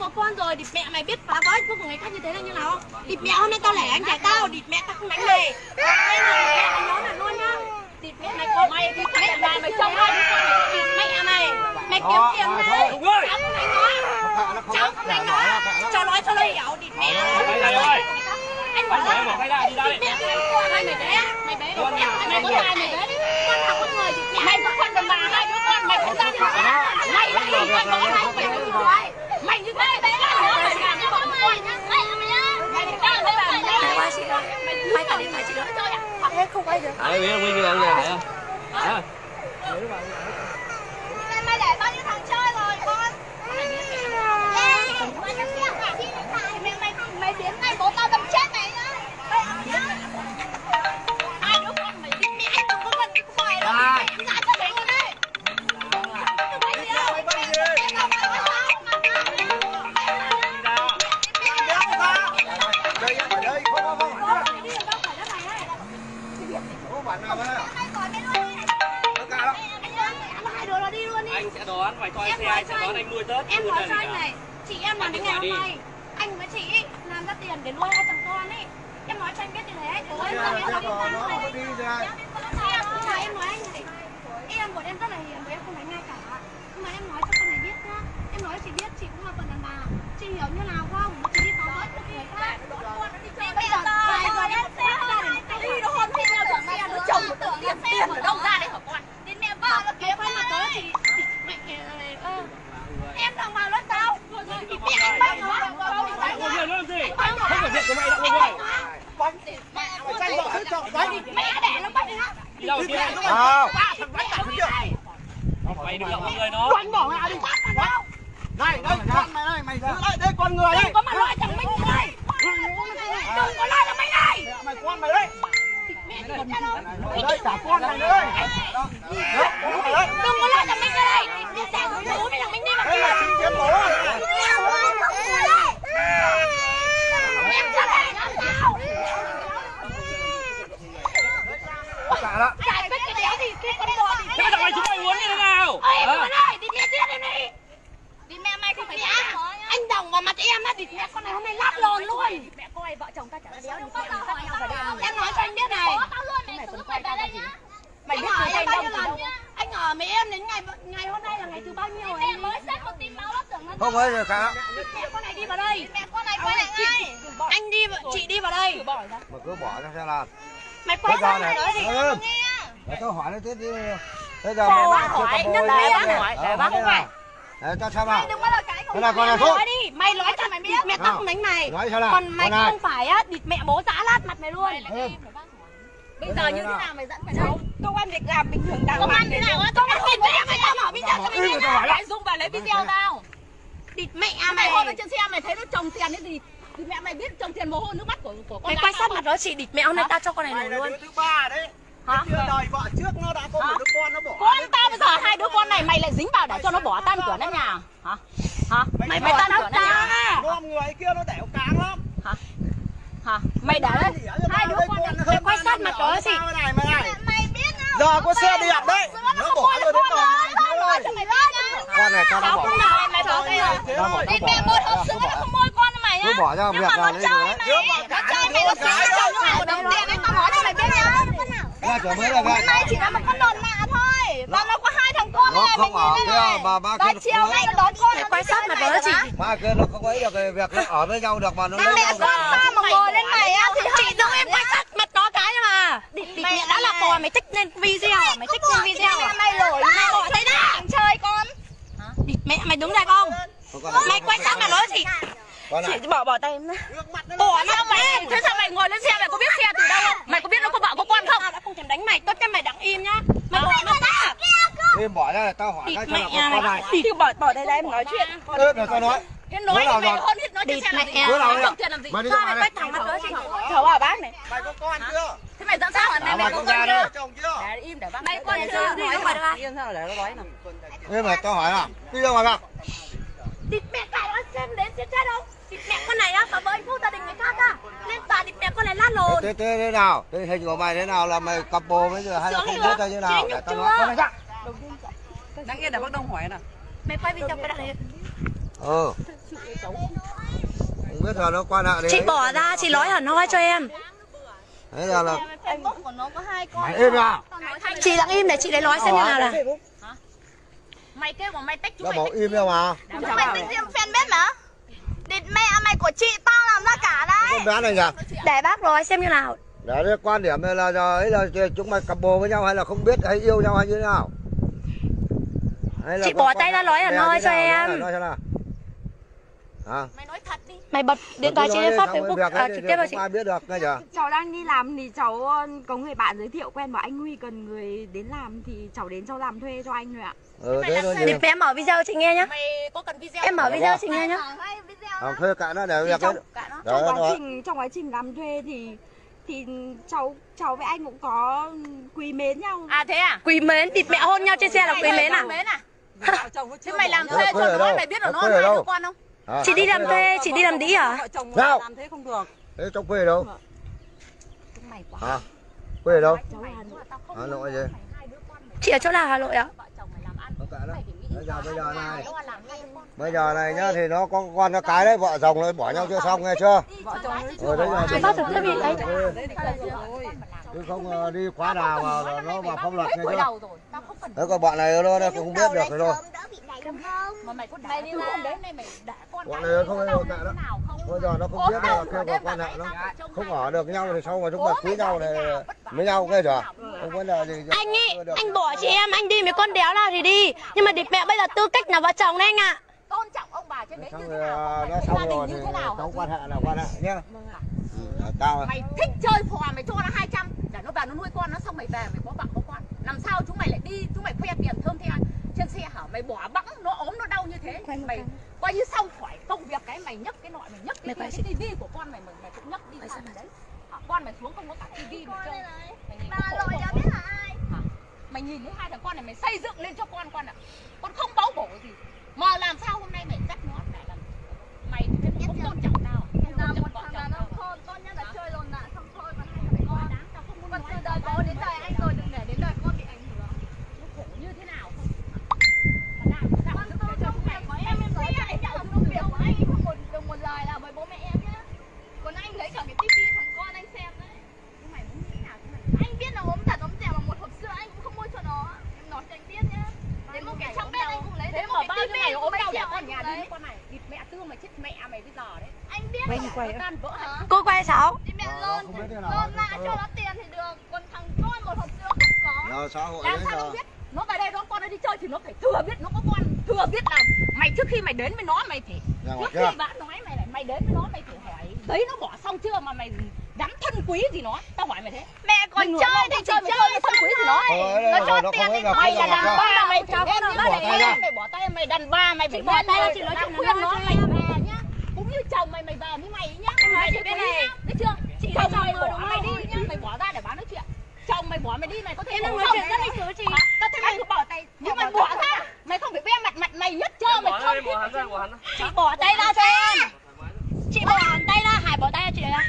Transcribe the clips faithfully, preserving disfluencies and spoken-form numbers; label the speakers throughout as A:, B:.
A: có con rồi, địt mẹ mày biết phá vỡ hạnh phúc của người khác như thế là như nào không? Địt mẹ hôm nay tao lẻ anh trẻ tao, địt mẹ tao không đánh mày. Đây là mẹ mày nói là luôn nhá. Địt mẹ mày có mày thì mẹ mày mày trông hai đứa con mày địt mẹ mày. Mày kiếm tiền đây. Cháu không đánh nói. Cháu không đánh nói. Cháu nói cho nó hiểu địt mẹ. Anh bảo là bỏ tay ra đi ra đi. Mẹ hai mày bé, mày bé con mày có hai mày bé. Con học con người thì mày có con đàn bà hai đứa con mày không ra đi. Mày là gì mày có hai mày mày. Mày như thế đấy là nó mày làm cho con mày nhá. Mày mày đi ra đây là mày qua chị ơi. Mày phải đi mày chị đỡ chơi à? Em không quay được.
B: Ai biết nguyên như vậy hả? Hả?
A: Mày để bao nhiêu thằng chơi rồi con? Mày biết mày mày mày biến này bố tao đâm chết mày nhá. Hai đứa con mày đi mẹ anh đừng có gần cái khoai đâu. Em ra cho mày luôn đấy.
B: Anh sẽ đón, phải cho anh xe, anh sẽ đón anh nuôi Tết.
A: Em nói cho anh này, chị em làm đến ngày hôm nay, anh với chị làm ra tiền để nuôi hai thằng con ấy. Em nói cho anh biết như thế, để em ra em đi ra. Em nói anh này, em của em rất là hiền và em không đánh ai cả. Nhưng mà em nói cho con này biết nhá, em nói cho chị biết chị cũng là phần đàn bà. Chị hiểu như nào không? Chị đi phá vỡ được người khác. Bây giờ vài giờ em sẽ đi đâu không? Khi nào tưởng là đứa chồng của tưởng tiền tiền ở đâu ra đấy hả con? Đến mẹ vợ nó kiếm phải mặt tới chị. Em thằng vào lớp tao. Thì mẹ anh bắt nó.
B: Ngồi nhiều làm gì? Không phải việc của mày đâu ngồi rồi.
C: Mày tranh vợ hết chồng đấy.
A: Mẹ để nó bắt nó.
B: Đi đâu kia?
C: Nào.
B: Mày đừng lộng người nó.
C: Anh bỏ mẹ đi. Này, đây con mày đây, mày giữ lại đây con người đây.
A: Đừng có mà nói thằng Minh này. Đừng có nói thằng Minh này.
C: Mày con mày đấy. Đây cả con mày đây.
A: Đừng có nói thằng Minh đây. Đi xe của bố mày thằng Minh đi mà.
C: Đây là chứng kiến bố.
A: Em ra đây làm sao?
C: Cả đó.
A: Giải quyết cái đéo thì cái con bò thì.
B: Thế thằng mày chúng mày muốn như thế nào?
A: Ê, đừng có nói, đi mẹ giết em đi. Đi mẹ mày không phải mẹ. Anh đồng vào mặt em á, thì mẹ con này hôm nay lát lồn luôn. Mẹ coi vợ chồng ta chả đéo đi mẹ mình nhau phải đây. Em nói cho anh biết này. Mày còn quay tao ra gì? Mày biết từ đây bao nhiêu lần? Anh ở với em đến ngày ngày hôm nay là ngày thứ bao nhiêu rồi? Mẹ mới xếp một tin máu lắm tưởng nó.
C: Không ấy rồi cả.
A: Mẹ con này đi vào đây. Mẹ con này quay lại ngay. Anh đi chị đi vào đây.
C: Mà cứ bỏ ra xem nào.
A: Mày quay sang này nói gì?
C: Để tôi hỏi nó tiếp đi. Bây giờ
A: Bác hỏi, nhất đây bác hỏi, để bác không phải.
C: Để cho xem nào.
A: Đừng có là cái không.
C: Thế là con này thôi.
A: Nói đi, mày nói cho mày biết, mẹ tao không đánh mày.
C: Nói sao nào?
A: Còn mày không phải á, địt mẹ bố giã lát mặt mày luôn.
D: Bây giờ như thế nào mày dẫn phải đâu? Công an việc làm bình thường đàng
A: Công an thế nào á? Công an tìm thấy mày tao mở video cho mày biết nào.
D: Lại Dung vào lấy video tao.
A: địt mẹ
D: Mày
A: mày.
D: hôm ở trên xe mày thấy nó trồng tiền cái gì? Thì mẹ mày biết trồng tiền mồ hôi nước mắt của của con.
A: Mày quay sát mặt đó chị, địt mẹ hôm nay tao cho con này nổ luôn.
C: Thứ ba đấy.
A: Hả?
C: Chưa đời vợ trước nó đã có một đứa con nó bỏ.
D: Con tao bây giờ hai đứa con này mày lại dính vào để cho nó bỏ tan cửa nát nhà. Hả? Hả? Mày mày tan cửa nát nhà.
C: Gom người kia nó đẻo cáng lắm.
D: Hả? Hả? Mày để hai đứa con này
A: Mày quay sát mặt đó chị.
C: Này mày này.
A: Mày biết nào?
C: Giờ có xe đẹp đấy. Nó bỏ rồi đến tờ này thế ơi. Con này tao đã bỏ.
A: Mày bỏ cái nào?
C: Tao bỏ
A: Đi mẹ bôi hộp sữa nó không môi con mày nhá.
C: cứ bỏ ra việc nào đấy rồi đấy.
A: Nó chơi mày nó sữa chồng nó một đồng tiền ấy tao nói cho mày biết nhá.
C: Ra chỗ mới là
A: Hôm nay chỉ là một con đòn nạ thôi. Và nó có hai thằng con
C: nó
A: này.
C: không ở kia bà ba
A: Và
C: kia
A: chiều nay nó đón con. Quay sát mặt đó chị.
C: ba kia nó không ấy được cái việc nó ở với nhau được mà nó lấy
A: Mẹ
C: nhau
A: con
C: được.
A: ta mà ngồi lên mày á thì chị đừng em quay sát mặt đó cái mà. Mẹ đã là bò mày thích lên video, mày thích lên video. Mày lỗi mày bỏ tay ra. Chơi con. Mẹ mày đứng đây không? Mày quay sát mặt đó chị. Chị bỏ bỏ tay em ra. Bỏ nó mày.
D: Thế sao mày ngồi lên xe mày có biết xe từ đâu không? Mày có biết nó có vợ có con không?
A: Tao đã không thèm đánh mày, tốt nhất mày đặng im nhá. Mày bỏ nó ra.
C: Em bỏ ra tao hỏi cái cho là con con này.
D: Thì bỏ bỏ đây đây em nói chuyện.
C: Ơ để tao nói.
D: Cái nói thì mày hôn hết nói trên xe làm gì?
C: Bữa nào
D: Trồng tiền làm gì?
C: mày đi
A: Sao
C: ra
A: mày
C: đây.
A: quay thẳng mặt đó chị?
D: Cháu bảo bác này.
C: Mày có con chưa?
D: Thế mày dẫn sao hả? Này mày có con
C: ra
D: chưa?
C: chồng chưa?
D: Để im để bác.
A: Mày con chưa? Nói mà được à?
D: Yên sao để nó nói nào.
C: Em mà tao hỏi nào. Đi ra ngoài gặp.
A: Địt mẹ cãi nó xem đến xem chết đâu. Địt mẹ con này á mà với hạnh gia đình người khác á. Lên tòa địt mẹ con này lát lồn.
C: Thế thế thế nào? Thế hình của mày thế nào là mày cặp bồ bây giờ hay là không biết như nào? Để tao nói con này ra.
D: Đang yên để bác Đông hỏi nào.
A: Mày quay video cái đằng này.
C: Ừ.
D: cháu.
C: Không biết là nó quan hệ đấy.
A: Chị bỏ ra, chị nói hẳn hoi cho em.
C: Đấy là là
D: Facebook của nó có hai con.
C: mày im nào.
A: Chị lặng im để chị đấy nói xem như nào là.
D: Mày kêu mà mày tách chúng
C: Nó
D: mày.
C: bảo im đâu mà.
D: Chúng mày tách riêng fanpage mà. Địt mẹ mày của chị tao làm ra cả đấy.
C: Con bé này kìa.
A: Để bác nói xem như nào.
C: Đấy cái quan điểm này là là ấy là chúng mày cặp bồ với nhau hay là không biết hay yêu nhau hay như thế nào? Hay là
A: Chị
C: có
A: bỏ
C: quan
A: tay
C: hệ
A: ra nói hẳn
C: bè
A: hoi
C: như
A: cho
C: nào?
A: em.
C: Nói xem nào. À.
D: Mày nói thật đi.
A: Mày bật điện thoại chị lên phát Facebook à, trực tiếp vào chị.
C: Không ai biết được ngay giờ.
E: Cháu đang đi làm thì cháu có người bạn giới thiệu quen bảo anh Huy cần người đến làm thì cháu đến cháu làm thuê cho anh rồi ạ.
C: Ừ thế thôi
A: Để em mở video chị nghe nhá.
D: Mày có cần video.
A: Em mở video chị nghe nhá.
C: Không thuê cả nó để việc
E: Trong,
C: đấy.
E: trong quá
C: Đó,
E: trình trong quá trình làm thuê thì thì cháu cháu với anh cũng có quý mến nhau.
D: À thế à?
A: Quý mến, thịt mẹ hôn nhau trên xe là quý mến à?
D: Mến à? Thế mày làm
C: Nó
D: thuê
C: thuê
D: cho
C: ở
D: nó,
C: đâu?
D: mày biết là
C: Nó
D: nó
C: thuê ở
D: hai đứa
C: đâu?
D: con không?
C: À,
A: Chị đi làm thuê, chị đi làm đĩ hả?
C: sao?
E: Làm thế không được.
C: Thế trong quê đâu?
D: Mày quá.
C: À, quê ở đâu?
E: Cháu ở Hà Nội.
C: Hà Nội gì?
A: Chị ở chỗ nào Hà Nội ạ?
C: Không cả đó. Bây giờ bây giờ này. Bây giờ này nhá thì nó có con nó cái đấy, vợ chồng nó bỏ nhau chưa xong nghe chưa?
E: Vợ chồng
C: Rồi đấy là
A: Chị bắt được thiết bị đấy.
C: chứ không uh, đi quá đà vào nó vào pháp luật nghe
D: Tuổi
C: chưa?
D: đầu rồi, tao không cần.
C: Thế còn bọn này nó nó cũng không biết được rồi đâu.
D: Mà mày có đá từ hôm đấy này mày đã con.
C: Bọn này không đâu cả đó. Bây giờ nó không biết là kêu gọi quan hệ nó không ở được nhau thì sau mà chúng ta quý nhau này với nhau nghe chưa? Không vấn đề gì.
A: Anh ý, anh bỏ chị em, anh đi với con đéo nào thì đi. Nhưng mà địt mẹ bây giờ tư cách là vợ chồng đấy anh ạ.
D: Tôn trọng ông bà trên đấy như
C: Xong
D: thế
C: rồi
D: nào?
C: nó xong rồi thì trong quan hệ là quan hệ nhá. Tao
D: Mày thích chơi phò mày cho nó hai trăm để nó vào nó nuôi con nó xong mày về mày có bạn có con. Làm sao chúng mày lại đi chúng mày khoe tiền thơm theo trên xe hả? Mày bỏ bẵng nó ốm nó đau như thế. Mày coi như xong khỏi công việc cái mày nhấc cái nọ mày nhấc cái cái tivi của con mày mày mày cũng nhấc đi sang đấy. À, con mày xuống không có cả tivi mà chơi. Mày nhìn cái khổ của biết là ai? Hả? Mày nhìn thấy hai thằng con này mày xây dựng lên cho con con ạ. Con không báu bổ gì. Mà làm sao hôm nay mày dắt nó lại làm mày thì không tôn trọng tao. Tao một thằng đàn ông khôn tốt nhất là chơi lồn lạ xong thôi còn hai thằng con đáng tao không muốn. Còn từ đời bố đến đời anh rồi đừng để đến đời con bị ảnh hưởng. Nó khổ như thế nào không? Mà làm sao con tôn trọng mày có em em nói lại nhận công việc của anh không một đồng một lời là với bố mẹ em nhá. Còn anh lấy cả cái tivi thằng con anh xem đấy. Nhưng mày muốn như thế nào chứ mày? Anh biết là ốm thật ốm dẻo mà một hộp sữa anh cũng không mua cho nó. Em nói cho anh biết nhá. Đến một cái trong bếp anh cũng lấy. Thế mà bao nhiêu ngày ốm đau để con nhà đi con này. Địt mẹ tương mày chết mẹ mày bây giờ đấy. Anh biết là nó tan vỡ hẳn.
A: Cô quay sao?
E: Thì mẹ lơn lơn lại cho nó tiền thì được. Còn thằng con một hộp sữa không có.
C: Rồi xã hội
D: Làm
C: đấy
D: sao
C: giờ.
D: nó biết? Nó về đây nó con nó đi chơi thì nó phải thừa biết nó có con, thừa biết là mày trước khi mày đến với nó mày phải trước khi bạn nói mày này mày đến với nó mày phải hỏi đấy nó bỏ xong chưa mà mày dám thân quý gì nó, tao hỏi mày thế.
E: Mẹ còn chơi thì chỉ chơi
D: thân quý gì nó.
C: Nó cho tiền thì
D: Mày là đàn ba mày
A: cháu
D: phải
A: nó
D: em
A: bỏ tay ra.
D: mày bỏ tay mày đàn ba mày phải
A: bỏ tay ra chị nói
D: đang
A: chuyện
D: khuyên
A: nó
D: nó mày về nhá. Cũng như chồng mày mày về với mày nhá.
A: Em nói chị biết này.
D: Đấy chưa?
A: Chị
D: chồng
A: chồng
D: mày
A: rồi
D: bỏ
A: đúng
D: mày
A: không?
D: đi nhá, mày bỏ ra để bán nói chuyện. Chồng mày bỏ mày đi mày có thể
A: Em đang
D: bỏ
A: nói
D: không?
A: chuyện rất lịch sử chị.
D: Tao thấy mày cứ bỏ tay, nhưng mày bỏ ra. Mày không phải bê mặt mặt mày nhất trơ mày không biết.
A: Chị bỏ tay ra cho em. Chị bỏ hẳn tay ra, Hải bỏ tay ra chị này.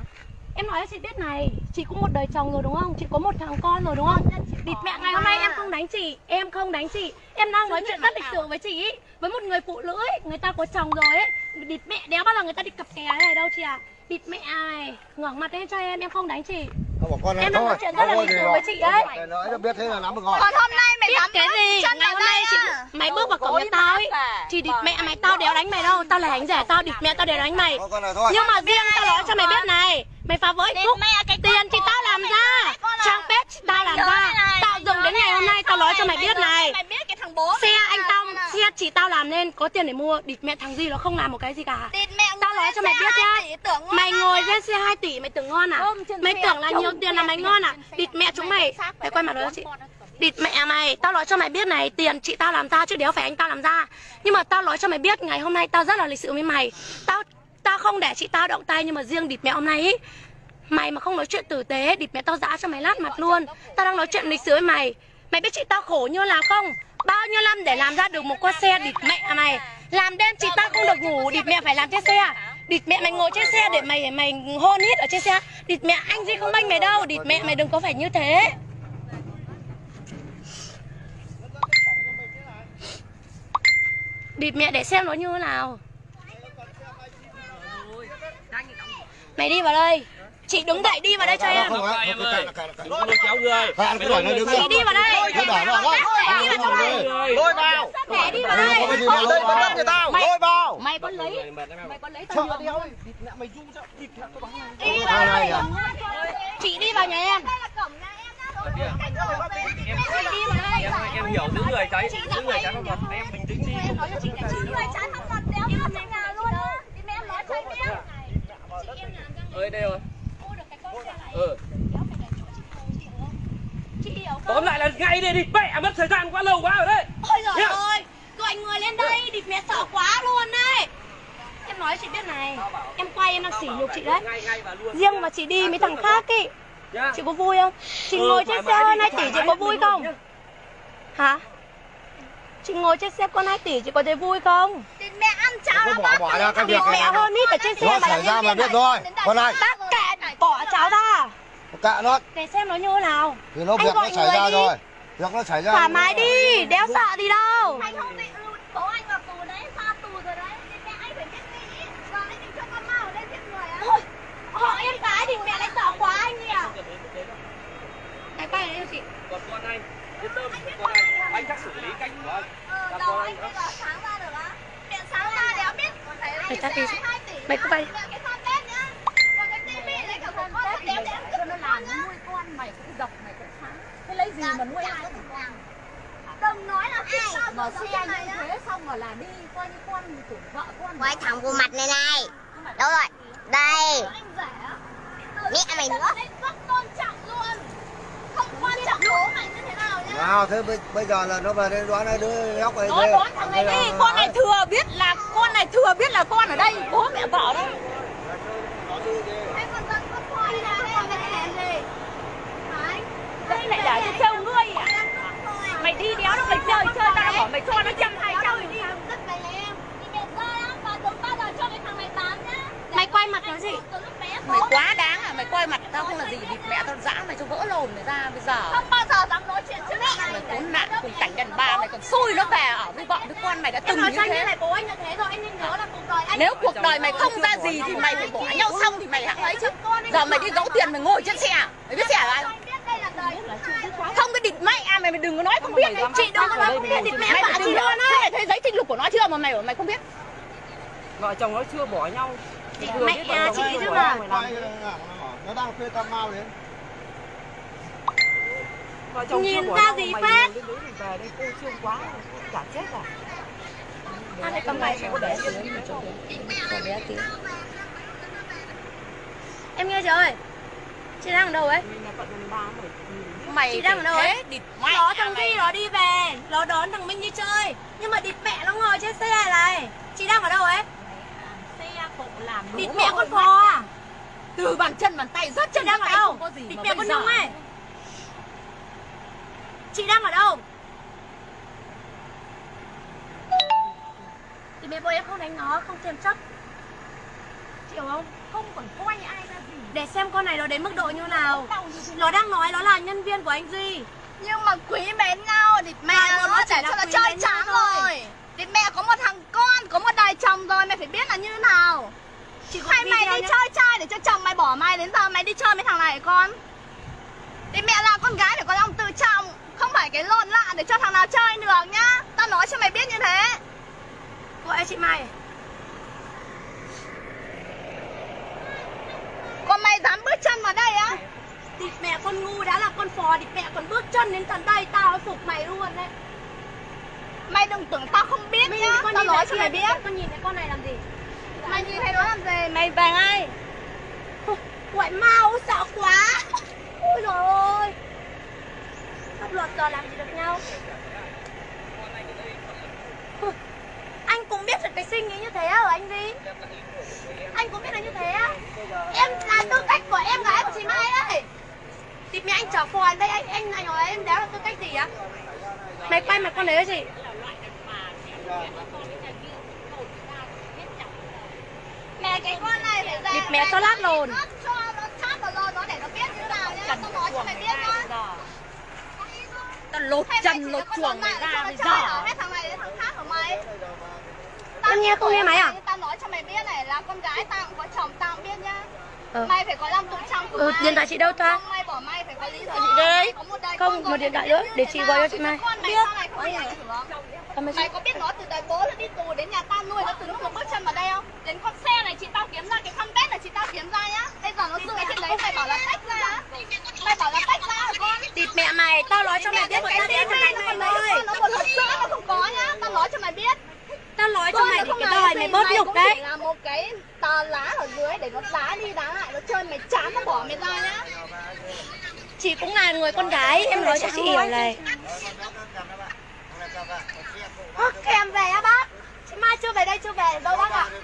A: Em nói cho chị biết này, chị cũng một đời chồng rồi đúng không? Chị có một thằng con rồi đúng không? Địt mẹ ngày hôm nay em không đánh chị, em không đánh chị. Em đang nói chuyện rất lịch sự với chị ý. Với một người phụ nữ ấy, người ta có chồng rồi ấy. Địt mẹ đéo bao giờ người ta đi cặp kè này đâu chị à. Địt mẹ này, ngẩng mặt lên cho em, em không đánh chị. Em đang nói chuyện rất là lịch sự với chị đấy.
C: Nói cho biết thế là lắm được rồi.
E: Còn hôm nay mày
A: Biết cái gì? Ngày hôm nay chị mày bước vào cổng nhà tao ấy thì địt mẹ mày tao đéo đánh mày đâu, tao là hành giả tao, địt mẹ tao đéo đánh mày. Nhưng mà riêng tao nói cho mày biết này, mày phá vỡ hạnh phúc. Tiền thì tao làm ra, trang page chị tao làm ra, tạo dựng đến ngày hôm nay tao nói cho mày biết này.
E: Mày biết cái thằng bố
A: Xe anh tao, xe chị tao làm nên có tiền để mua, địt mẹ thằng gì nó không làm một cái gì cả. Tao nói cho mày biết nhá. Mày ngồi lên xe hai tỷ mày tưởng ngon à? Mày tưởng là nhiều tiền là mày ngon à? Địt mẹ chúng mày, mày quay mặt đó chị. Địt mẹ mày, tao nói cho mày biết này, tiền chị tao làm ra chứ đéo phải anh tao làm ra. Nhưng mà tao nói cho mày biết ngày hôm nay tao rất là lịch sự với mày. Tao tao không để chị tao động tay, nhưng mà riêng địt mẹ hôm nay ý, mày mà không nói chuyện tử tế, địt mẹ tao giã cho mày lát mặt luôn. Tao đang nói chuyện lịch sự với mày. Mày biết chị tao khổ như là không? Bao nhiêu năm để làm ra được một con xe, địt mẹ mày. Làm đêm chị tao không được ngủ, địt mẹ phải làm trên xe. Địt mẹ mày ngồi trên xe để mày mày hôn hít ở trên xe. Địt mẹ anh gì không bênh mày đâu, địt mẹ mày đừng có phải như thế. Địt mẹ để xem nó như thế nào. Mày đi vào đây. Chị đứng dậy đi vào đây cho em.
B: Không em ơi. Đừng có lôi kéo người.
C: Bạn cứ đẩy nó đứng.
A: Chị đi vào đây.
C: Cứ đẩy nó đó.
A: Đi vào đây.
B: Lôi vào.
A: Mẹ đi vào đây.
C: Cái gì mà lôi vào người tao. Lôi vào.
D: Mày có lấy, mày có lấy tao đi không?
B: Mày du cho thịt nó bắn.
A: Đi vào đây. Chị đi vào nhà em. Chị đi vào đây.
B: Em hiểu giữ người trái, giữ người trái pháp luật. Em bình tĩnh đi.
A: Em nói cho chị là chị người trái pháp luật đéo đi vào nhà luôn á. Thì mẹ em nói cho em biết. Chị em làm ra
B: Ơi đây rồi.
A: mua được cái con xe này.
B: Ừ.
A: Chị hiểu không?
B: Tóm lại là ngay đi đi mẹ mất thời gian quá lâu quá rồi đấy.
A: Ôi giời ơi, gọi người lên đây, địt mẹ sợ quá luôn đấy. Em nói chị biết này, em quay em đang sỉ nhục chị đấy. Riêng mà chị đi mấy thằng khác ý, chị có vui không? Chị ngồi trên xe hơn hai tỷ chị có vui không? Hả? Chị ngồi trên xe con hai tỷ chị có thấy vui không?
D: Thì mẹ ăn cháo
C: Cứ bỏ bỏ ra cái việc
A: Mẹ
C: này.
A: hơn ít ở trên xe
C: Nó
A: mà
C: xảy ra mà biết rồi. Con này,
A: bác kệ bỏ cháo ra
C: kệ nó.
A: để xem nó như thế nào.
C: Thì nó
A: Anh
C: việc nó
A: gọi
C: xảy
A: người
C: ra
A: đi.
C: rồi. Việc nó xảy ra.
A: Thoải mái đi, đéo sợ gì đâu.
D: Anh không bị bố anh vào tù đấy, xa tù rồi đấy. Thì mẹ anh phải biết đi. Giờ anh định cho con ma ở đây giết người á.
A: Ôi, họ em gái thì mẹ lại sợ quá anh nhỉ. Này quay đây cho chị.
B: Còn con anh, yên tâm, con anh, anh chắc xử lý cách của anh.
D: Ờ,
B: Làm
D: đầu
B: con
D: anh
B: anh
D: bây
B: nữa.
D: giờ sáng ra được á. Mẹ sáng ra đéo biết. Phải lấy
A: Mày
D: cái
A: tắt đi.
D: xe hai tỷ.
A: Mày cứ quay.
D: Mẹ cái fanpage nhá. Còn cái tivi lấy cả của con đéo đéo
E: cho nó làm nó nuôi con mày cũng dọc mày cũng sáng. Thế lấy gì mà nuôi ai?
D: đừng nói là ai
E: Mà xe như thế xong rồi là đi coi như con chủ vợ con.
F: Quay thẳng vô mặt này này. Đâu rồi? Đây.
D: anh rẻ.
F: Mẹ mày nữa.
D: Rất tôn trọng luôn. Không quan trọng bố mày như thế nào nhá.
C: Nào thế bây, bây giờ là nó về đây đoán cái đứa nhóc này.
D: Nó đoán thằng này đi, con này thừa biết là con này thừa biết là con ở đây, bố mẹ vợ đây. Anh còn dẫn con khoai ra đây, mày đi làm gì? Đấy.
A: Đây lại để cho trêu ngươi à? Mày đi đéo nó mày chơi chơi tao bảo mày cho nó trăm hai trăm đi.
D: Rất mày em. Thì mẹ rơi lắm và đừng bao giờ cho cái thằng này bám nhá.
A: Mày quay mặt nó gì?
D: Mày quá đáng à, mày quay mặt tao không là gì, địt mẹ tao giã mày cho vỡ lồn người ra bây giờ. Không bao giờ dám nói chuyện trước mẹ. Mày khốn nạn cùng cảnh đàn bà mày còn xui nó về ở với vợ với con mày đã từng
A: Em nói
D: như
A: cho anh như
D: thế.
A: này bố anh như thế rồi anh nên nhớ là cuộc đời anh.
D: Nếu cuộc đời mày không ra gì thì mày phải bỏ nhau xong thì mày hãng ấy chứ. Giờ mày đi gấu tiền mày ngồi trên xe, mày biết xe là ai? Không cái địt mẹ à, mày mày đừng có nói không biết đấy. Chị đừng có nói không biết, địt mẹ
A: Mày
D: bà
A: phải
D: chị
A: tìm
D: luôn
A: hiểu.
D: á. Mày thấy giấy trinh lục của nó chưa mà mày bảo mày không biết.
B: Vợ chồng nó chưa bỏ nhau.
A: Mẹ à, chị chứ mà.
C: Nó đang thuê tao mau đến.
B: Vợ chồng
A: Nhìn
B: chưa bỏ
A: ra
B: nhau,
A: gì
B: mày
A: phát?
B: đến đấy mày về đây cô trương quá, chả chết à.
A: À, đây cầm bài có bé tiếng mà cho có bé tiếng. Em nghe chưa ơi? Chị đang ở đâu ấy?
D: Mày
A: Chị đang ở đâu
D: thế
A: ấy?
D: địt mẹ.
A: Nó thằng Duy nó đi về, nó đón thằng Minh đi chơi. Nhưng mà địt mẹ nó ngồi trên xe này. Chị đang ở đâu ấy?
D: Xe cộ làm
A: địt mẹ con phò à?
D: từ bàn chân bàn tay rớt
A: Chị
D: chân
A: đang ở
D: tay
A: đâu?
D: không có gì
A: Địt
D: mà
A: mẹ
D: bây
A: con
D: giờ.
A: Nhung ấy. Chị đang ở đâu? Thì mẹ bố em không đánh nó, không chèm chấp. Chị hiểu không?
D: Không còn coi ai ra gì.
A: Để xem con này nó đến mức độ như nào. Nó đang nói nó là nhân viên của anh Duy.
D: Nhưng mà quý mến nhau thì mẹ
A: Toàn bộ
D: nó
A: nó chỉ
D: để
A: là
D: cho nó
A: quý
D: chơi
A: mến nhau
D: chán
A: thôi.
D: rồi. Thì mẹ có một thằng con, có một đời chồng rồi, mẹ phải biết là như thế nào.
A: Chị có
D: Hay mày
A: video
D: đi
A: nhá.
D: chơi trai để cho chồng mày bỏ mày, đến giờ mày đi chơi với thằng này con. Thì mẹ là con gái phải có lòng tự trọng, không phải cái lộn lạ để cho thằng nào chơi được nhá. Tao nói cho mày biết như thế.
A: Gọi chị Mai.
D: Còn mày dám bước chân vào đây á?
A: Địt mẹ con ngu đã là con phò, địt mẹ còn bước chân đến tận đây, tao nó phục mày luôn đấy.
D: Mày đừng tưởng tao không biết
A: Mình
D: nhá.
A: con
D: Tao
A: nhìn
D: nói
A: thấy
D: cho mày
A: kia,
D: biết.
A: con nhìn thấy con này làm gì?
D: Mày nhìn thấy nó làm gì? Mày về ngay.
A: Gọi mau sợ quá. Ôi trời ơi. Pháp luật giờ làm gì được nhau. Anh cũng biết là cái sinh ý như thế à anh Duy? Anh cũng biết là như thế á? Em là tư cách của em gái của chị Mai đấy. Thì mẹ anh chở phò ở đây, anh anh này nói em đéo là tư cách gì á? Mày quay mặt con đấy hả chị?
D: Mẹ cái con này phải ra.
A: Địt mẹ cho lát lồn.
D: Nó cho nó chát vào lồn nó để nó biết như nào nhá. Tao nói cho mày biết nhá.
A: Tao lột
D: Hay
A: chân
D: mày
A: lột
D: chỉ
A: chuồng
D: là
A: mày
D: con
A: ra
D: lợn
A: bây
D: cho nó chơi
A: giờ.
D: ở hết thằng này đến thằng khác của mày.
A: Em nghe không nghe máy à?
D: Tao tao nói cho mày biết này là con gái tao cũng có chồng tao biết nhá. Ờ. Mày phải có năm tuổi trăm của
A: Ừ,
D: mày.
A: điện thoại chị đâu ta?
D: Không, mày bỏ mày phải có lý do.
A: Đây.
D: Có một đời
A: Không, một điện thoại nữa để chị gọi cho chị Mai.
D: Con mày sau này không bị ảnh hưởng. Mày có biết nó từ đời bố nó đi tù đến nhà tao nuôi nó từ lúc nó bước chân vào đây không? Đến con xe này chị tao kiếm ra, cái fanpage này chị tao kiếm ra nhá. Bây giờ nó dựa trên đấy mày bảo là tách ra á. Mày bảo là tách ra hả con?
A: Địt mẹ mày, tao nói cho mày biết một
D: cái
A: tao
D: gì
A: biết
D: hay
A: này
D: nó
A: mày ơi.
D: nó một hộp sữa nó không có nhá. Tao nói cho mày biết.
A: Tao nói cho mày để cái đời mày bớt nhục đấy.
D: Là một cái tờ lá ở dưới để nó đá đi đá lại, nó chơi mày chán nó bỏ mày ra nhá.
A: Chị cũng là người con gái, em nói cho chị hiểu này.
D: Ơ, kèm về á bác. Chị Mai chưa về đây, chưa về đâu bác ạ?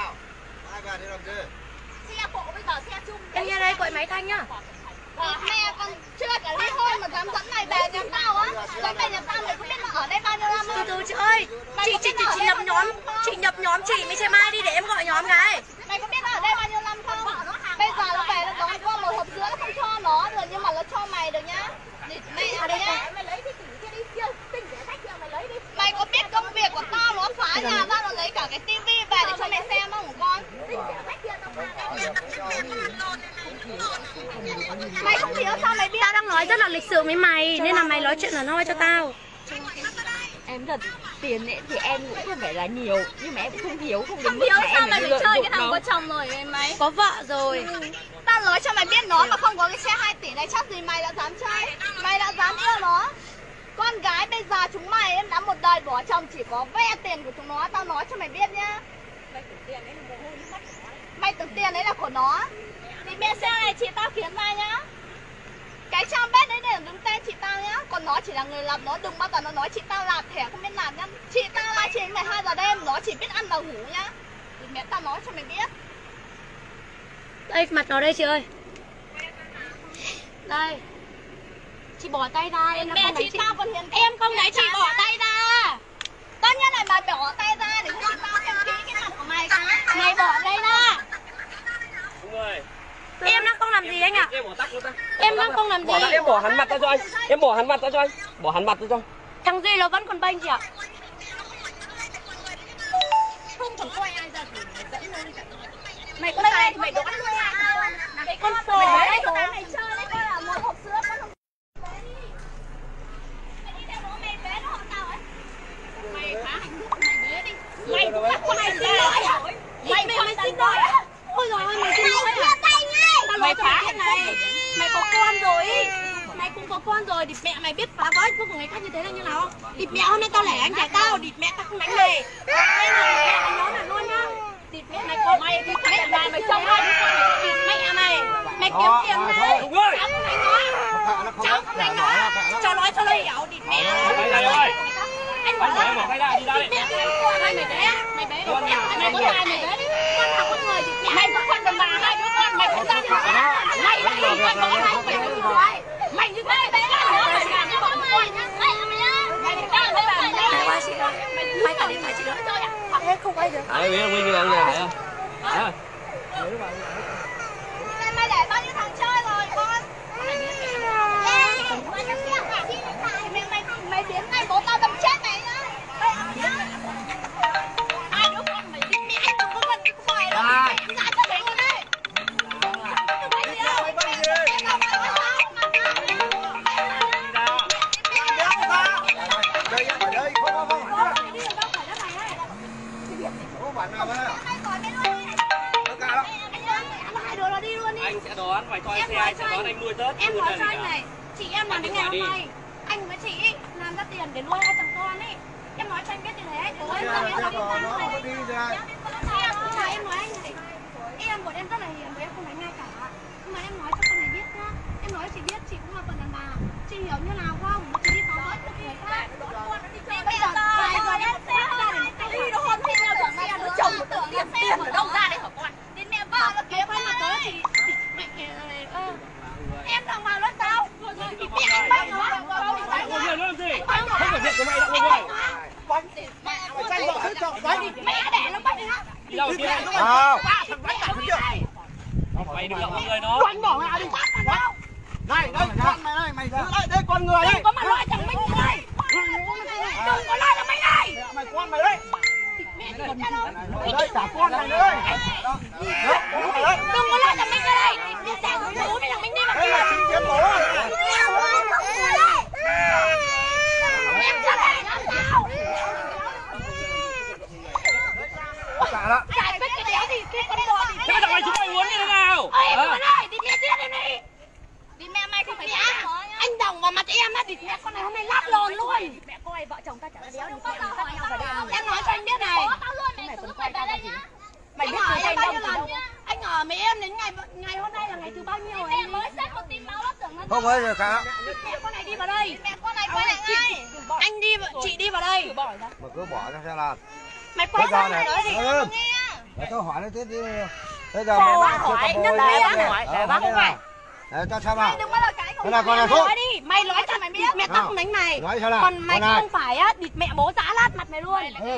D: Xe bộ bây giờ xe chung.
A: Em nghe đây gọi máy Thanh nhá.
D: Ờ, mẹ con chưa cả ly hôn mà dám dẫn mày về nhà tao á. Dẫn về nhà tao mày có biết nó ở đây bao nhiêu năm
A: Từ
D: không?
A: từ chị ơi, chị chị chị chị nhập nhóm, chị nhập nhóm chị với chị Mai đi để em gọi nhóm cái.
D: Mày có biết nó ở đây bao nhiêu năm không? Bây giờ nó về nó đóng qua một hộp sữa nó không cho nó được nhưng mà nó cho mày được nhá. Mày ở đây nhá. Mày lấy cái tỷ kia đi, kia tinh để khách kia mày lấy đi. Mày có biết công việc của tao nó phá nhà ra nó lấy cả cái tivi về để cho mày xem không con? Mày không hiểu sao mày biết?
A: Tao đang nói rất là lịch sự với mày nên là mày nói chuyện là nói cho tao.
E: Em thật tiền ấy thì em cũng không phải là nhiều nhưng mà em cũng không thiếu không đến
D: Không
E: mức
D: hiểu
E: mà
D: sao
E: em
D: mày
E: phải
D: lại
E: lợi
D: chơi
E: dụng
D: cái thằng
E: nó.
D: có chồng rồi ấy mày?
A: Có vợ rồi.
D: Tao nói cho mày biết nó mà không có cái xe hai tỷ này chắc gì mày đã dám chơi. Mày đã dám yêu nó. Con gái bây giờ chúng mày em đã một đời bỏ chồng chỉ có ve tiền của chúng nó. Tao nói cho mày biết nhá. Mày tưởng tiền đấy là của nó. Thì mẹ xe này chị tao kiếm ra nhá. Cái trang bếp đấy để đứng tên chị tao nhá. Còn nó chỉ là người làm, nó đừng bao giờ nó nói chị tao làm thẻ không biết làm nhá. Chị tao live stream mười hai giờ đêm, nó chỉ biết ăn và ngủ nhá. Thì mẹ tao nói cho mày biết.
A: Đây mặt nó đây chị ơi. Đây. Chị bỏ tay ra, em
D: Mẹ
A: không
D: chị
A: đánh chị.
D: tao còn hiền.
A: Em không đánh chị, bỏ tay ra.
D: Tất nhiên là mày bỏ tay ra để cho chị tao xem kỹ cái mặt của mày cái.
A: Mày bỏ tay ra.
B: Đúng rồi.
A: Em đang không làm gì anh ạ.
B: Em bỏ tắt luôn ta.
A: Em đang không làm gì.
B: Bỏ tắt, em bỏ hắn mặt ra cho anh. Em bỏ hắn mặt ra cho anh. Bỏ hắn mặt ra cho.
A: Thằng Duy nó vẫn còn bênh chị ạ.
D: Không còn quay ai ra thì mày dẫn luôn đi. Mày có tài thì mày đoán luôn ai không? Cái con sò đấy của mày chơi đấy coi là một hộp sữa con không. Mày đi theo nó mày bé nó không sao ấy. Mày hả? Mày bế đi. Mày cũng là con mày xin lỗi à? Mày mày mày xin lỗi.
A: Ôi giời ơi, mày xin lỗi à? Tao nói cho mày biết này. Mày có con rồi. Mày cũng có con rồi, địt mẹ mày biết phá vỡ hạnh phúc của người khác như thế là như nào không? Địt mẹ hôm nay tao lẻ anh trẻ tao, địt mẹ tao không đánh mày. Đây là mẹ mày nói là luôn nhá. Địt mẹ mày có mày thì mẹ mày mày trông hai đứa con mày địt mẹ mày. Mày kiếm tiền đấy.
B: Đúng rồi.
A: Cháu không đánh nói. Cháu không đánh nói. Cháu nói cho nó hiểu, địt mẹ.
B: Đây này ơi.
A: Anh
B: Anh bỏ em bỏ tay ra đi ra đây.
A: mẹ mày mày bé, mày bé. Mày có tài mày bé đi. Con thằng con người địt mẹ. Mày có con đàn bà hai đứa con mày cũng ra đi. Mày là gì? Mày có hai mày như vậy. Mày như thế bé nữa mày làm cho bọn mày nhá. Mày mày tao thấy bà mày qua chị ơi. Mày cả điện thoại chị nữa chơi à? Thế không quay được.
B: Đấy, biết Nguyên như là nhà hả? Hả?
D: Mày để bao nhiêu thằng chơi rồi con? Mày mày mày biến ngay bố tao đâm chết mày nhá. Hai đứa con mày đi mẹ không có cần cái quài đâu. Em ra cho mày luôn đấy.
B: Anh sẽ đón, phải cho anh xe, anh sẽ đón anh nuôi Tết.
A: Em nói cho anh này, chị em làm đến ngày hôm nay, anh với chị làm ra tiền để nuôi hai thằng con ấy. Em nói cho anh biết như thế, bố em không biết làm gì nữa này. Em nói anh này, em bọn em rất là hiền, bọn em không đánh ai cả. Nhưng mà em nói cho con này biết nhá, em nói chị biết chị cũng là phần đàn bà, chị hiểu như nào không? Chị đi phá vỡ được người khác. Bây giờ vài giờ em sẽ ra để đi đâu hôn thì nào tưởng này nó chồng nó tưởng tiền tiền ở đâu ra đây hả con? Đến mẹ vợ nó kế quay mặt tới thì em thằng vào lớp tao rồi rồi thì mẹ anh bắt nó
B: Anh ngồi điện nó làm gì? Không phải việc của mày đã ngồi rồi.
C: Mày tranh vợ thứ chồng quánh.
D: mẹ để nó bắt nó.
B: Đi đâu kia?
C: Nào.
B: Mày đừng lộng người nó.
C: Quánh bỏ ra đi. Này, đây con mày đây, mày ra. Đây, đây con người đây.
A: có mà nói thằng Minh này đừng có nói thằng Minh này
C: Mày con mày đây. Đấy cả con này nữa.
A: Đừng có lo thằng Minh ra đây. Đi xả núi núi với thằng Minh đi mà.
C: Đây là chính kiến bố.
A: Em ra đây làm sao?
C: Cả đó.
A: Giải quyết cái đéo gì cái con bò thì.
B: Thế bây giờ mày chúng mày muốn như thế nào?
A: Ê, con ơi, đi mẹ chết em đi. Đi mẹ mày không phải mẹ. Anh đồng vào mặt em á, đi mẹ con này hôm nay lát lồn luôn.
D: Mẹ coi vợ chồng ta chả đéo đi mẹ cắt nhau vào đây.
A: Em nói cho anh biết này.
D: Mày còn quay tao ra gì?
A: Mày biết từ anh đâu từ đâu? Anh ở với em đến ngày ngày hôm nay là ngày thứ bao nhiêu rồi? Em mới xếp một tí máu nó tưởng nó.
C: Không ấy rồi cả.
A: Mẹ con này đi vào đây. Mẹ con này quay lại ngay. Anh đi, chị đi vào đây.
C: Mà cứ bỏ ra xe làm.
A: Mày quay ra này nói gì?
C: Để tôi hỏi nó tiếp đi. Bây giờ
A: Sao
C: mày
A: bác
C: chưa
A: hỏi,
C: có
A: nhất
C: bố
A: là
C: đấy.
A: bác hỏi, để bác không phải.
C: Đấy, tao xem nào.
A: Đừng bao giờ cái không.
C: Thế là con này thôi.
A: Nói đi, mày nói cho mày biết mẹ tao không đánh mày.
C: Nói sao nào?
A: Còn mày
C: Con này.
A: không phải á, địt mẹ bố giã lát mặt mày luôn.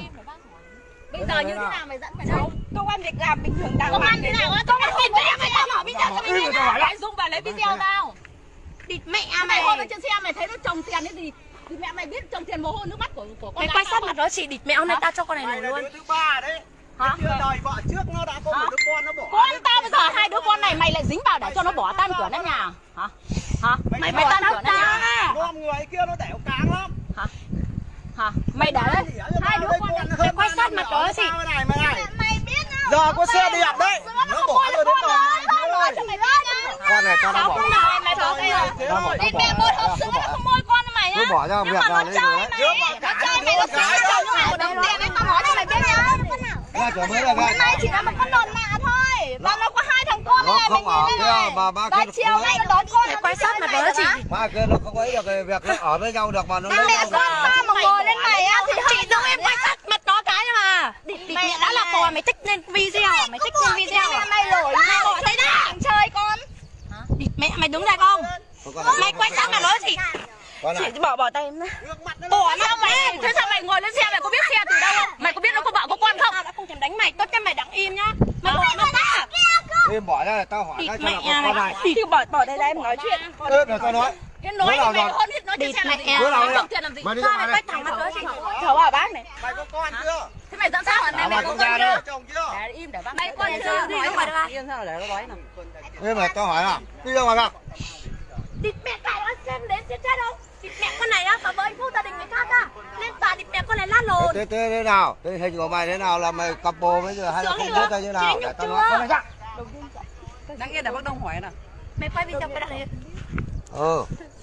D: Bây giờ như thế nào mày dẫn mày đâu?
E: Công an việc làm bình thường đàng
A: Công an
E: hoàng
A: thế
E: đến
A: nào á? Công an nhìn thấy em mày tao mở video cho mày
C: Im
A: biết
C: rồi tao hỏi
A: á.
C: lại.
D: Dung vào lấy video tao.
A: địt mẹ
D: Mày
A: mày.
D: hôm ở trên xe mày thấy nó trồng tiền cái gì? Thì mẹ mày biết trồng tiền mồ hôi nước mắt của của con.
A: Mày quay sát mặt đó chị, địt mẹ hôm nay tao cho con này nổi luôn.
C: Thứ ba đấy.
D: Hả?
C: Chưa đời vợ trước nó đã có một đứa con nó bỏ.
D: Con tao bây giờ hai đứa con này mày lại dính vào để cho nó bỏ tan cửa đến nhà. Hả? Hả? Mày mày tan cửa đến nhà.
C: Con người kia nó đẻo cáng lắm.
D: Hả? Hả? Mày để đấy. Hai đứa con này
A: Mày quay sát mặt đó chị.
C: Này mày này.
A: Mày biết không?
C: Giờ có xe đẹp đấy. Nó bỏ rồi đến tờ này thôi.
A: Cho mày biết nhá.
C: Con này con nó bỏ.
A: Con nào mày bỏ đây rồi.
C: Nó bỏ
A: Đi mẹ bôi hộp sữa nó không môi con mày nhá.
C: Cứ bỏ ra việc là đi rồi đấy.
A: Nó chơi mày nó xả cho nó một đồng tiền ấy, tao nói cho mày biết nhá.
C: Ra chỗ mới là
A: Hôm nay chỉ là một con đòn mạ thôi. Và nó có hai thằng con
C: nó
A: này,
C: không
A: mày
C: ở
A: nhìn
C: kia
A: đây này.
C: mà ba
A: Và
C: kia
A: chiều
C: nó
A: nay nó đón con nó quay sát mặt đó chị.
C: ba kia nó không ấy được cái việc nó ở với nhau được mà nó
A: Thằng
C: lấy
A: mẹ
C: nhau
A: con
C: được.
A: tao mà ngồi lên mày á thì chị giống em quay sát mặt nó cái mà. Mày đã là bò mày thích lên video, mày thích lên video. Mày lỗi mày bỏ tay ra. Chơi con. Mẹ mày đứng đây không? Mày quay sát mặt nó chị. Chị bỏ bỏ tay em ra. Bỏ sao mày?
D: Thế sao mày ngồi lên xe mày có biết xe từ đâu không? Mày có biết nó có vợ có con không?
A: Tao đã không thèm đánh mày, tốt cho mày đặng im nhá. Mày bỏ mặt ra.
C: Im bỏ ra tao hỏi cái cho là con con này.
A: Thì bỏ bỏ đây đây em nói chuyện.
C: Ê, để tao nói.
D: Cái nói
C: Bữa nào
D: thì mày
C: rồi?
D: hơn hết nói trên xe làm gì?
C: Bữa nào
D: Mày
C: rồi?
D: trồng tiền làm gì?
C: Mày đi
A: Sao
C: ra
A: mày
C: ngoài
A: quay
C: đây.
A: thẳng mặt đó chị? Cháu bảo bác này.
C: Mày có con chưa?
D: Thế mày dẫn sao hả? Mày
C: Mày
D: mày có
C: con
D: con
C: ra
D: chưa?
C: đây. Chồng chưa?
D: Để im để bác.
A: Mày con chưa? Nói ngoài được
E: Yên sao để nó nói nào.
C: Ê mày tao hỏi nào. Đi ra ngoài nào.
A: địt mẹ cãi nó xem đến chết chết đâu. Địt mẹ con này á, và với phú gia đình người khác á. Lên tòa địt mẹ con này lát lồn.
C: Thế thế thế nào? Thế hình của mày thế nào là mày cặp bồ bây giờ hay là không biết hay như nào? Để tao nói con này ra.
E: Đang yên để bác Đông hỏi nào.
A: Mày quay video cái này.
C: Ừ.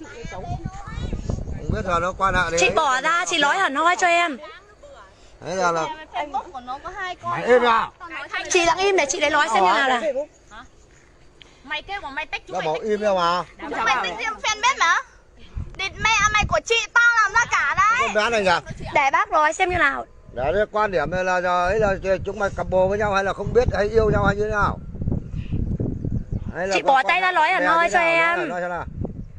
C: Không biết giờ nó quan hệ đi.
A: Chị bỏ ra, chị nói hẳn hoi cho em.
C: Thế giờ là
A: Facebook của nó có hai con.
C: mày im nào.
A: Chị lặng im để chị lấy nói xem như nào là.
D: Mày kêu mà mày tách chú
C: Nó
D: mày
C: bảo
D: tách.
C: im đâu mà.
A: Mày tính riêng fanpage mà. Địt mẹ mày của chị tao làm ra cả đấy.
C: Con bé này nhỉ?
A: Để bác nói xem như nào.
C: Để cái quan điểm này là giờ ấy là chúng mày cặp bồ với nhau hay là không biết hay yêu nhau hay như thế nào? Hay là
A: Chị
C: có
A: bỏ
C: quan
A: tay ra
C: hệ
A: nói hẳn
C: bè
A: hoi
C: như
A: cho
C: nào? Nói
A: em.
C: Nói xem nào.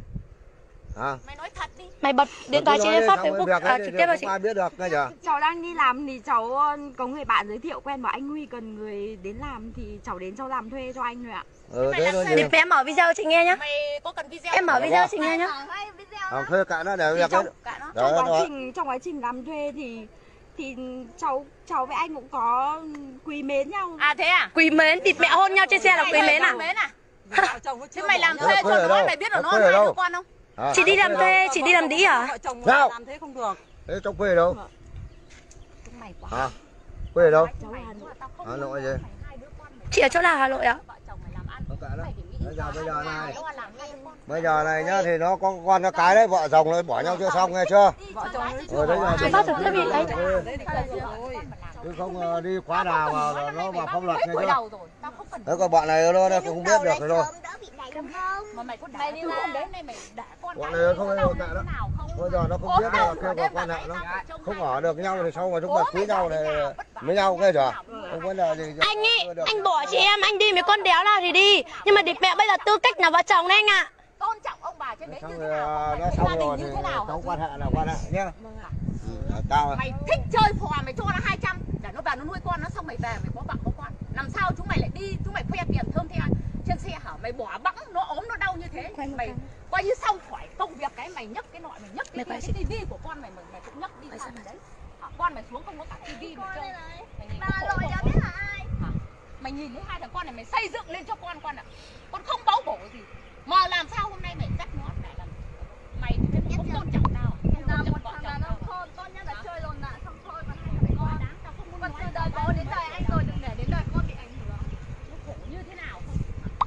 C: Hả?
D: Mày nói thật đi.
A: Mày bật điện thoại chị lên phát Facebook à, trực tiếp vào chị.
C: Không ai biết được ngay giờ.
E: Cháu đang đi làm thì cháu có người bạn giới thiệu quen bảo anh Huy cần người đến làm thì cháu đến cháu làm thuê cho anh rồi ạ.
C: Ừ thế thôi
A: Địt mẹ em mở video chị nghe nhá.
D: Mày có cần video?
A: Em mở video chị nghe nhá.
C: Không thuê cả nó để việc
E: Trong,
C: đấy.
E: trong
C: Đó,
E: quá
C: đó.
E: trình trong quá trình làm thuê thì thì cháu cháu với anh cũng có quý mến nhau.
D: À thế à?
A: Quý mến, địt mẹ hôn nhau trên xe là quý mến à?
D: Mến à?
E: Vợ chồng có
D: Thế
E: chưa
D: mày
E: bỏ
D: làm
E: nhau.
D: thuê
C: Quê
D: cho
C: ở
D: nó,
C: đâu?
D: mày biết là
C: Nó
D: nó
C: quê ở
D: hai đứa
C: đâu?
D: con không?
C: À,
A: Chị đi làm
C: quê
A: thuê,
C: đâu?
A: chị đi làm đĩ à?
E: Vợ chồng
C: Sao?
E: làm thế không được.
C: Thế trong quê ở đâu?
D: Chúng mày quá.
C: Hả? Quê ở đâu?
E: Cháu ở Hà Nội.
C: Hà Nội gì?
A: Chị ở chỗ nào Hà Nội ạ?
D: Vợ chồng mày làm ăn.
C: Không cả đâu. Bây giờ bây giờ này.
D: Nó làm ngay con.
C: Bây giờ này nhá thì nó có con nó cái đấy, vợ chồng nó bỏ nhau chưa xong nghe chưa?
E: Vợ chồng nó
C: Ừ,
E: chưa
C: đấy
E: bỏ
C: là
A: Chị phát được cái gì đấy?
E: đấy thì cần rồi.
C: chứ không ờ, đi khóa đào mà nó vào pháp luật
D: Hết
C: nghe
D: buổi
C: chưa?
D: đầu rồi. Tao không cần.
C: Thế còn bọn này nó nó không biết được rồi đâu.
D: Mà mày có đá cứ hôm đấy này mày đã con
C: Bọn
D: cái
C: này không
D: nó
C: có
D: đâu
C: kệ
D: như
C: đó.
D: thế nào không?
C: Bây giờ nó không biết là kêu gọi quan hệ nó không ở được nhau thì sau mà chúng mày quý nhau này với nhau nghe chưa? Không vấn đề gì.
A: Anh ý, anh bỏ chị em, anh đi với con đéo nào thì đi. Nhưng mà địt mẹ bây giờ tư cách là vợ chồng đấy anh ạ.
D: Tôn trọng ông bà trên đấy
C: Xong
D: như
C: rồi
D: thế nào?
C: ờ, nó
D: Gia
C: xong
D: đình
C: rồi
D: như
C: thì
D: thế nào?
C: không quan hệ là quan hệ nhé. Ừ, tao
D: Mày thích chơi phò mày cho nó hai trăm để nó vào nó nuôi con nó xong mày về mày có vợ có con. Làm sao chúng mày lại đi chúng mày khoe tiền thơm theo trên xe hả? Mày bỏ bẵng nó ốm nó đau như thế. Mày coi như xong khỏi công việc cái mày nhấc cái nọ mày nhấc cái kia, cái tivi của con mày mày, mày cũng nhấc đi sang đấy. Hả? con mày xuống không có cả tivi mà chơi.
F: Bà lội cho biết là ai?
D: Mày nhìn thấy hai thằng con này mày xây dựng lên cho con con ạ. Con không báu bổ gì. Mà làm sao hôm nay mày dắt nó lại làm mày thì không tôn trọng tao.
F: Là một thằng đàn ông khôn, tốt nhất là chơi lồn nạn xong thôi mà hai thằng con. Còn từ đời bố đến đời anh rồi đừng để đến đời con bị ảnh hưởng.
D: Nó khổ như thế nào không?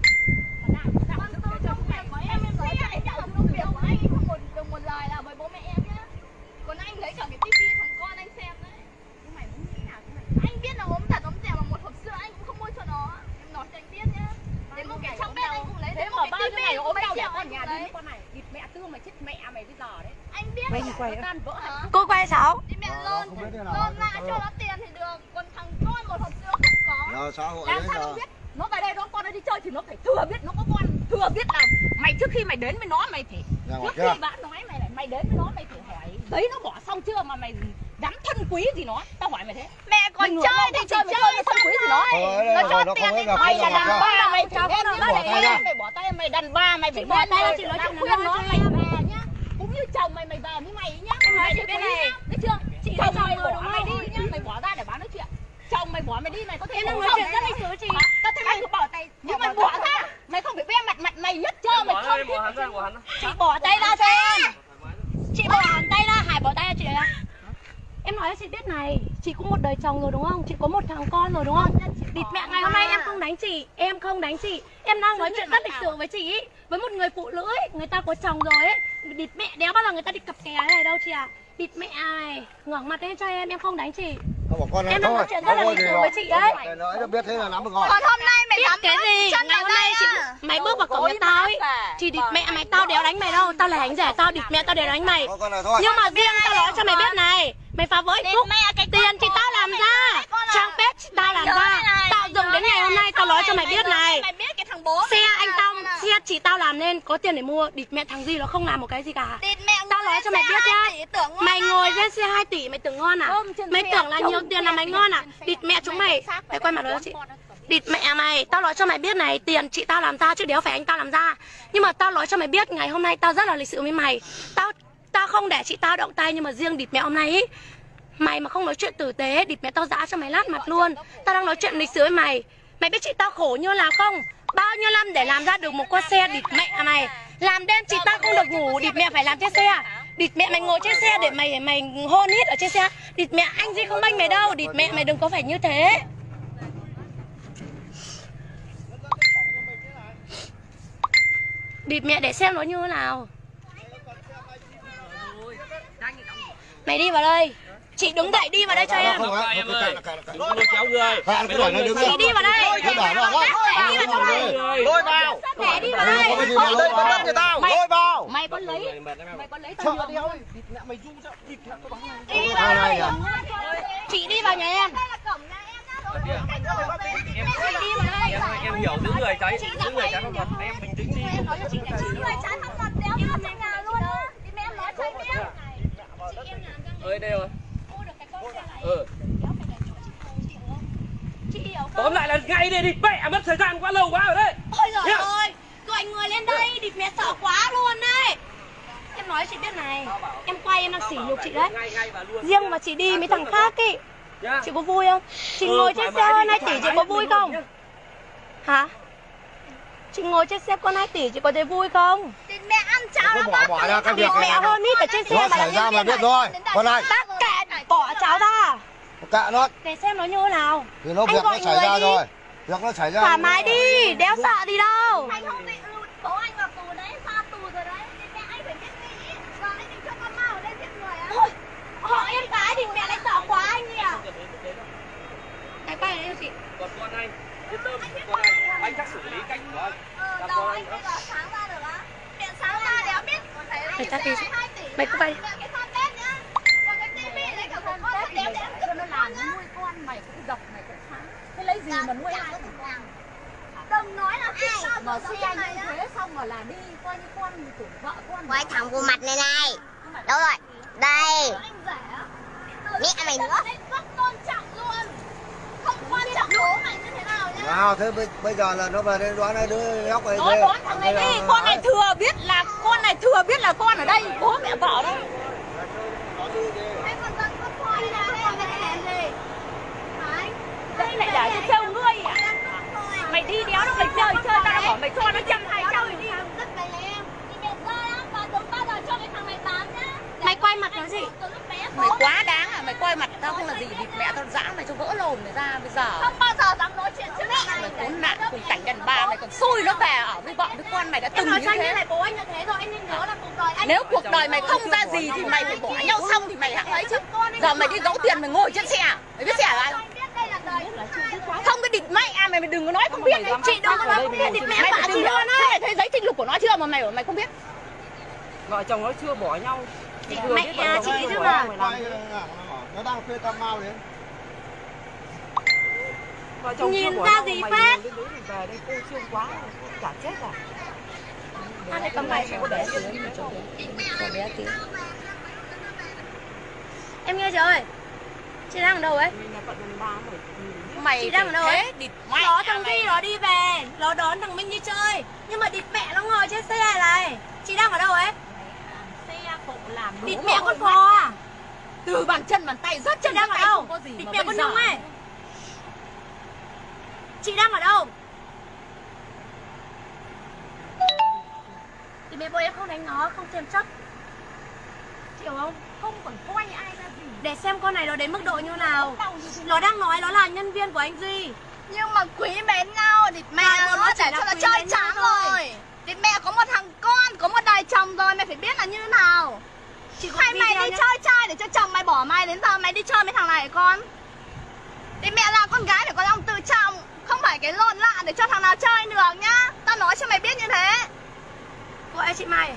F: Con tôi trong việc của em em nói là trong công việc của anh không một được một lời là với bố mẹ em nhá. Còn anh lấy cả cái tivi thằng con anh xem đấy.
D: Nhưng mày muốn thế nào thế này?
F: Anh biết là ốm thật ốm dẻo mà một hộp sữa anh cũng không mua cho nó. Em nói cho anh biết nhá. Đến một cái trong bếp anh cũng lấy.
D: Thế mà bao nhiêu ngày ốm đau để con nhà đi con này. Địt mẹ tương mày chết mẹ mày bây giờ đấy.
F: Anh biết
E: Quay
F: là
E: quay
D: tan vỡ hả?
E: Cô quay sao?
F: đi mẹ
C: Ờ,
F: lôn
C: không biết thế nào.
F: lôn lại cho nó tiền thì được. Còn thằng con một hộp sữa không có.
C: Giờ xã hội
D: Làm
C: đấy
D: sao nó
C: là
D: biết? Nó về đây nó con nó đi chơi thì nó phải thừa biết nó có con, thừa biết là mày trước khi mày đến với nó mày phải
C: Nhà
D: trước
C: ngoài
D: khi bạn nói mày lại mày đến với nó mày phải hỏi đấy nó bỏ xong chưa mà mày gắn thân quý gì nó, tao hỏi mày thế.
F: Mẹ còn
D: Mày
F: chơi thì
D: thì
F: chỉ
D: chơi
F: chơi
D: thân quý gì nó.
C: Thôi,
F: nó cho
C: nó
F: tiền
C: không
F: thì
C: biết là
D: Mày
C: không
D: là
C: là
D: đàn
C: sao.
D: bà mày
E: Cháu
D: phải
E: có
D: biết
E: nói
D: nó
C: bỏ tay
D: để
C: ra.
D: mày bỏ tay mày đàn bà mày phải
E: bỏ tay ra,
D: biết
E: chị nói
D: là
E: chuyện
D: khuyên
E: này
D: nó
E: cho
D: mày
E: em.
D: về nhá. Cũng như chồng mày mày về với mày nhá.
E: Em nói
D: Mày
E: chị
D: phải
E: bên
D: quý
E: này.
D: nhá. Biết chưa?
E: Chị
D: Chồng
E: chồng
D: mày
E: rồi,
D: bỏ
E: đúng
D: mày
E: không?
D: đi nhá, mày bỏ ra để bán nói chuyện. Chồng mày bỏ mày đi mày có thể
E: Em đang
D: bỏ
E: nói
D: không?
E: chuyện rất lịch sử chị.
D: Tao thấy mày cứ bỏ tay, nhưng mày bỏ ra, mày không phải ve mặt mặt mày nhất trơ mày không biết.
B: bỏ hắn ra, bỏ hắn ra.
E: Chị bỏ tay ra cho em. Chị bỏ hẳn tay ra, Hải bỏ tay ra chị ra. Em nói cho chị biết này, chị cũng một đời chồng rồi đúng không? Chị có một thằng con rồi đúng không? Địt mẹ ngày hôm nay em không đánh chị, em không đánh chị. Em đang nói chuyện rất lịch sự với chị ý. Với một người phụ nữ ấy, người ta có chồng rồi ấy. Địt mẹ đéo bao giờ người ta đi cặp kè này đâu chị à. Địt mẹ này, ngẩng mặt lên cho em, em không đánh chị.
C: Không bỏ con này
E: Em đang
C: thôi.
E: nói chuyện rất là
C: Thôi
E: lịch
C: thì
E: sự
C: nó-
E: với chị đấy.
C: Để nói nó biết thế là lắm được rồi.
F: Còn hôm nay mày
E: Biết
F: dám
E: cái gì?
F: chân
E: Ngày hôm nay chị mày bước vào cổng nhà tao ấy. Chị địt mẹ mày tao đéo đánh mày đâu, tao là hành rẻ tao địt mẹ tao đéo đánh mày.
C: Thôi con này thôi.
E: Nhưng mà riêng tao nói cho mày biết này, mày phá vỡ hạnh phúc. Tiền chị tao làm ra, trang page chị tao làm ra, tao dùng đến ngày hôm nay tao nói cho mày biết này.
F: Mày biết cái thằng bố
E: Xe anh tao, xe chị tao làm nên có tiền để mua, địt mẹ thằng gì nó không làm một cái gì cả.
F: Địt mẹ
E: Tao nói cho mày biết nhá. Mày ngồi trên xe hai tỷ mày tưởng ngon à? Mày tưởng là nhiều tiền là mày ngon à? Địt mẹ chúng mày. Mày quay mặt đó cho chị. Địt mẹ mày, tao nói cho mày biết này, tiền chị tao làm ra chứ đéo phải anh tao làm ra. Nhưng mà tao nói cho mày biết ngày hôm nay tao rất là lịch sự với mày. Tao tao không để chị tao động tay, nhưng mà riêng địt mẹ hôm nay ý, mày mà không nói chuyện tử tế, địt mẹ tao giã cho mày lát mặt luôn. Tao đang nói chuyện lịch sử với mày. Mày biết chị tao khổ như là không? Bao nhiêu năm để làm ra được một con xe, địt mẹ mày. Làm đêm chị tao không được ngủ, địt mẹ phải làm trên xe. Địt mẹ mày ngồi trên xe để mày mày hôn hít ở trên xe. Địt mẹ anh gì không bênh mày đâu, địt mẹ mày đừng có phải như thế. Địt mẹ để xem nó như thế nào. Mày đi vào đây. Chị đứng dậy đi vào đây cho em.
C: Không, không,
B: Em
C: không,
B: ơi,
C: cạn, cạn, cạn.
B: đừng có lôi kéo người.
C: Cạn cái đuổi nó đứng
E: Chị đi vào đây.
C: Nó đuổi nó đó.
E: Để đi vào trong đây.
C: Lôi vào.
E: Để đi vào
C: Đừng
E: đây.
C: có cái gì mà lôi vào cho tao. Lôi vào.
D: Mày có lấy, mày có lấy tao
C: Sợ
D: nhường
C: đi
D: không?
C: không?
E: Đi vào đây. Chị đi vào nhà em.
B: Em,
E: Chị đi vào đây.
B: em, em hiểu giữ người trái, giữ người trái pháp luật. Em bình tĩnh đi.
E: Em nói cho chị là chị
F: người trái pháp luật đéo vào trong nhà luôn á. Thì mẹ em nói cho anh biết.
E: chị em làm ra
B: Ơi đây rồi.
E: mua được cái con xe này.
B: Ừ.
E: Đéo phải để chỗ chị không chịu không? Chị hiểu không?
B: Tóm lại là ngay đây đi. Mẹ mất thời gian quá lâu quá rồi đấy.
E: Ôi giời
B: Hiểu.
E: ơi, gọi người lên đây, địt mẹ sợ quá luôn đấy. Em nói chị biết này, em quay em đang sỉ nhục chị đấy.
B: Ngay ngay và luôn.
E: Riêng mà chị đi mấy thằng khác ý,
B: Nhá.
E: chị có vui không? Chị
B: Ừ,
E: ngồi
B: thoải
E: trên
B: mái
E: xe
B: đi,
E: hơn hai
B: thoải
E: tỷ chị
B: mái
E: có
B: hết
E: vui
B: mình luôn
E: không?
B: nhá.
E: Hả? Chị ngồi trên xe con hai tỷ chị có thấy vui không?
F: Thì mẹ ăn cháo
C: Cứ
F: nó
C: bỏ bỏ ra cái việc
E: Mẹ
C: này.
E: hơn ít ở trên xe
C: Nó
E: mà
C: xảy ra mà biết thôi. Con này,
E: Tắc kệ, bỏ cháu ra.
C: cạn nó.
E: Để xem nó như thế nào.
C: Thì nó
E: Anh
C: việc nó
E: gọi
C: xảy
E: người
C: ra
E: đi.
C: rồi. Việc nó xảy ra.
E: Thoải mái đi, đéo sợ gì đâu.
F: anh không bị lụt bố anh vào tù đấy, xa tù rồi đấy. Thì mẹ anh phải biết nghĩ. Giờ anh định cho con ma ở đây giết người á.
E: Thôi, họ yên cái thì mẹ lại sợ quá anh nhỉ. Này quay lại đây cho chị.
B: Còn con anh, yên tâm, con anh, anh chắc xử lý cách của anh.
F: Ờ,
B: Là
F: đâu
B: con
F: anh
B: anh.
F: bây giờ sáng ra được á. Điện sáng ra đéo biết. Thấy
E: Mày tắt đi.
F: hai tỷ.
E: Mày cứ bay.
F: Cái fanpage nhá. Và cái tivi này cả của con là đéo đéo
D: cho nó làm nuôi con mày cũng độc mày cũng phá. Thế lấy gì mà nuôi ai?
F: đừng nói là ai
D: Mà xe như thế xong rồi là đi coi như con chủ vợ con.
F: quay thẳng vào mặt này này. Đâu rồi? Đây. Mẹ mày nữa. Rất tôn trọng luôn. Không quan trọng bố mày như thế nào nhá.
C: Nào, thế bây, bây giờ là nó về đây đoán hai đứa nhóc này.
D: Nó đoán thằng này đi, con này thừa biết là con này thừa biết là con ở đây, bố mẹ vợ đây.
F: Thế còn con con coi là
D: đây lại để cho trêu ngươi à? Mày đi đéo nó mày chơi chơi tao bảo mày cho nó trăm hai trăm đi.
E: Mày quay mặt nó gì?
D: Mày quá đáng à, mày coi mặt tao không là gì, địt mẹ tao dã mày cho vỡ lồn mày ra bây giờ.
F: Không bao giờ dám nói chuyện trước
D: Mày khốn nạn cùng cảnh đàn bà mày còn xui nó về ở với vợ với con mày đã từng như thế.
E: Này bố anh như thế rồi, anh nên nhớ là cuộc đời anh.
D: Nếu cuộc đời mày không ra gì thì mày phải bỏ nhau xong thì mày hãng ấy chứ. Giờ mày đi gấu tiền mày ngồi trên xe, mày biết xe là ai? Không cái địt mẹ à, mày mày đừng có nói không biết. Chị đâu có nói không biết, địt mẹ bà chị luôn á. Mày thấy giấy trinh lục của nó chưa mà mày bảo mày không biết.
B: Vợ chồng nó chưa bỏ nhau.
E: Mẹ à, chị chứ mà.
C: Nó đang thuê tao mau đến.
E: Nhìn ra gì phát?
B: Về đây cô trương quá, chả chết à.
E: À đây cầm này có bé tí. Em nghe rồi. Chị đang ở đâu ấy?
D: Mày
E: chị đang ở đâu ấy?
D: Nó
E: Nó thằng Duy nó đi về, nó đón thằng Minh đi chơi. Nhưng mà địt mẹ nó ngồi trên xe này. Chị đang ở đâu ấy? Địt mẹ con phò à?
D: Từ bàn chân bàn tay rớt chân
E: đang ở đâu? Địt mẹ con Nhung ấy. Chị đang ở đâu? Thì mẹ bố em không đánh nó, không xem chấp. Hiểu không?
D: không còn coi ai ra gì.
E: Để xem con này nó đến mức độ như nào. Nó đang nói nó là nhân viên của anh Duy.
F: Nhưng mà quý mến nhau, địt mẹ
E: Mà
F: nó
E: nó chỉ
F: để
E: là
F: cho nó
E: quý
F: chơi
E: mến
F: chán
E: nhau thôi.
F: rồi. Địt mẹ có một thằng con, có một đời chồng rồi, mày phải biết là như thế nào.
E: Chị
F: Hay mày đi
E: nhá.
F: chơi trai để cho chồng mày bỏ mày, đến giờ mày đi chơi với thằng này con. Thì mẹ là con gái phải có lòng tự trọng, không phải cái lộn lạ để cho thằng nào chơi được nhá. Tao nói cho mày biết như thế.
E: Gọi chị Mai.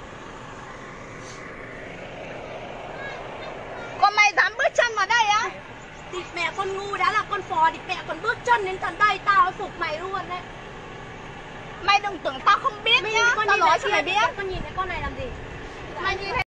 F: Còn mày dám bước chân vào đây á?
E: Địt mẹ con ngu đã là con phò, địt mẹ còn bước chân đến tận đây, tao phục mày luôn đấy.
F: Mày đừng tưởng tao không biết
E: Mày
F: nhá.
E: con
F: Tao
E: nhìn
F: nói
E: thấy
F: cho mày biết.
E: Con nhìn thấy con này làm gì?
F: Mày nhìn thấy